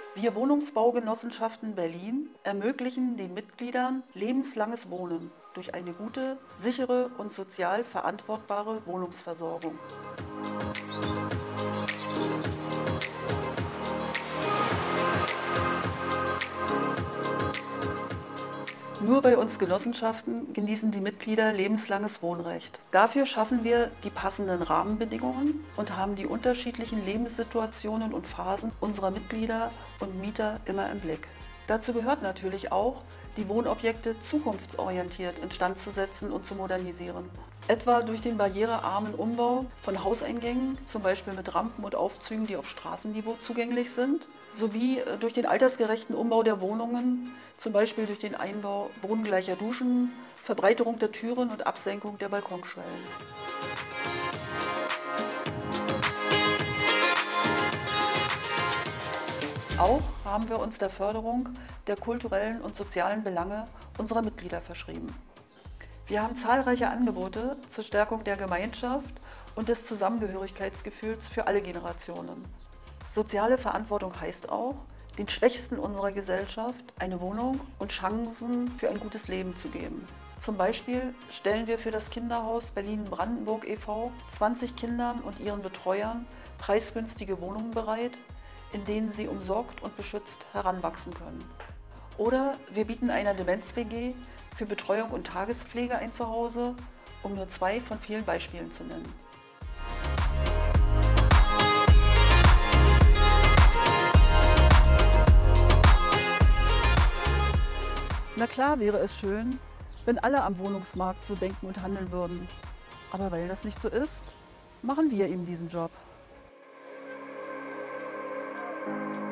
Wir Wohnungsbaugenossenschaften Berlin ermöglichen den Mitgliedern lebenslanges Wohnen durch eine gute, sichere und sozial verantwortbare Wohnungsversorgung. Nur bei uns Genossenschaften genießen die Mitglieder lebenslanges Wohnrecht. Dafür schaffen wir die passenden Rahmenbedingungen und haben die unterschiedlichen Lebenssituationen und Phasen unserer Mitglieder und Mieter immer im Blick. Dazu gehört natürlich auch, die Wohnobjekte zukunftsorientiert instand zu setzen und zu modernisieren. Etwa durch den barrierearmen Umbau von Hauseingängen, zum Beispiel mit Rampen und Aufzügen, die auf Straßenniveau zugänglich sind, sowie durch den altersgerechten Umbau der Wohnungen, zum Beispiel durch den Einbau bodengleicher Duschen, Verbreiterung der Türen und Absenkung der Balkonschwellen. Auch haben wir uns der Förderung der kulturellen und sozialen Belange unserer Mitglieder verschrieben. Wir haben zahlreiche Angebote zur Stärkung der Gemeinschaft und des Zusammengehörigkeitsgefühls für alle Generationen. Soziale Verantwortung heißt auch, den Schwächsten unserer Gesellschaft eine Wohnung und Chancen für ein gutes Leben zu geben. Zum Beispiel stellen wir für das Kinderhaus Berlin-Brandenburg e.V. 20 Kindern und ihren Betreuern preisgünstige Wohnungen bereit, in denen sie umsorgt und beschützt heranwachsen können. Oder wir bieten einer Demenz-WG für Betreuung und Tagespflege ein Zuhause, um nur 2 von vielen Beispielen zu nennen. Na klar wäre es schön, wenn alle am Wohnungsmarkt so denken und handeln würden. Aber weil das nicht so ist, machen wir eben diesen Job.